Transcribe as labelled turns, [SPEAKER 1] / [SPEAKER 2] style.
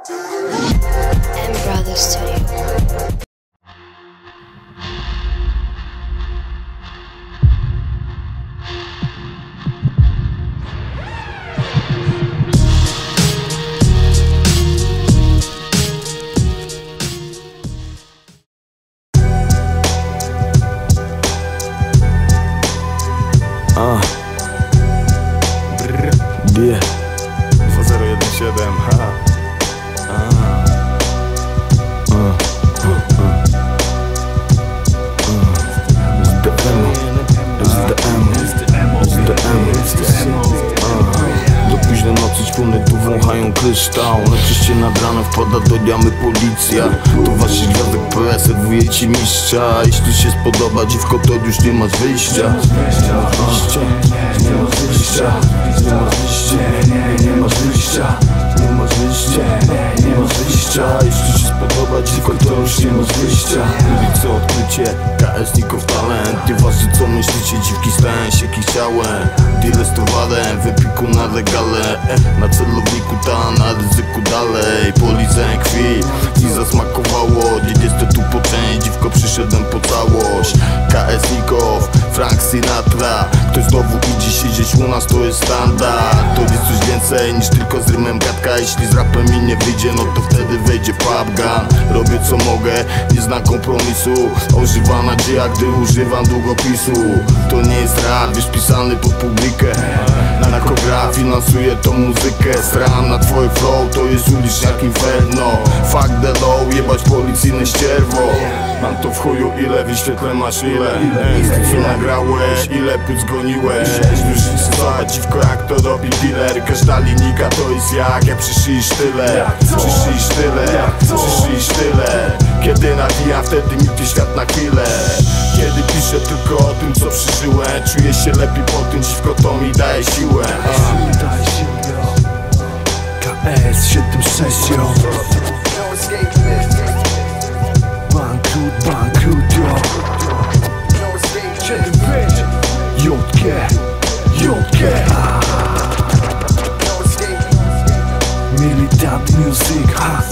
[SPEAKER 1] M Brothers Studio.
[SPEAKER 2] Yeah 2017, haha. Do późnej nocy ćpuny tu wąchają kryształ. Najczęściej nad ranem wpada do jamy policja. To waszych gwiazdek PS serwuje ci mistrza. Jeśli się spodoba dziwko, to już nie masz wyjścia. Nie masz wyjścia, nie masz wyjścia, nie masz wyjścia, nie masz wyjścia, nie masz wyjścia, nie masz wyjścia. Jeśli się spodoba dziwko, to już nie masz wyjścia. Ulice odkrycie, KS-ników talent. Nieważne co myślicie, dziwki stają się chciałem. Dealer z towarem, w Epiku na legale. Na celowniku ta, na ryzyku dalej. Polizę krwi i zasmakowało. Niestety tu po część, dziwko przyszedłem po całość. KS-nikow, Frank Sinatra. Ktoś znowu idzie siedzieć u nas, to jest standard. To jest coś więcej niż tylko z rymem gadka. Jeśli z rapem mi nie wyjdzie, no to wtedy wejdzie PUBG. Robię co mogę, nie znam kompromisu. Ożywa nadzieja, gdy używam długopisu. To nie jest rap, wiesz, pisany pod publikę. Narkograf finansuje tą muzykę. Sram na twoje flow, to jest uliczniak Inferno. Fuck the law, jebać policyjne ścierwo. Mam to w chuju, ile wyświetleń masz, ile co nagrałeś, ile płyt zgoniłeś. Już co, dziwko jak to robi dealer. Każda linijka to jest jak przyszli sztyle. Przyszli sztyle, przyszli sztyle. Kiedy nawijam, wtedy milczy świat na chwilę. Kiedy piszę tylko o tym, co przeżyłem, czuję się lepiej po tym, dziwko to mi daje siłę.
[SPEAKER 3] KS 76 Bankrut, bankrut, yo JG, JG Militant music, ha